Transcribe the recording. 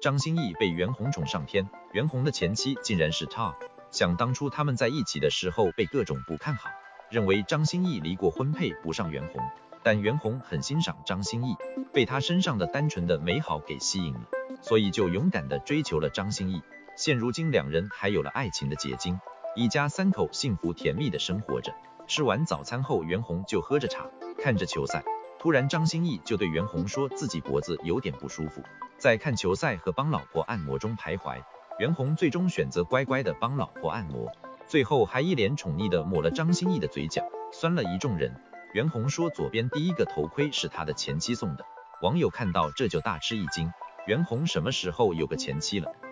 张歆艺被袁弘宠上天，袁弘的前妻竟然是他。想当初他们在一起的时候被各种不看好，认为张歆艺离过婚配不上袁弘，但袁弘很欣赏张歆艺，被他身上的单纯的美好给吸引了，所以就勇敢地追求了张歆艺。现如今两人还有了爱情的结晶，一家三口幸福甜蜜地生活着。吃完早餐后，袁弘就喝着茶，看着球赛。突然张歆艺就对袁弘说自己脖子有点不舒服，在看球赛和帮老婆按摩中徘徊。袁弘最终选择乖乖地帮老婆按摩，最后还一脸宠溺地抹了张歆艺的嘴角，酸了一众人。袁弘说左边第一个头盔是他的前妻送的，网友看到这就大吃一惊，袁弘什么时候有个前妻了？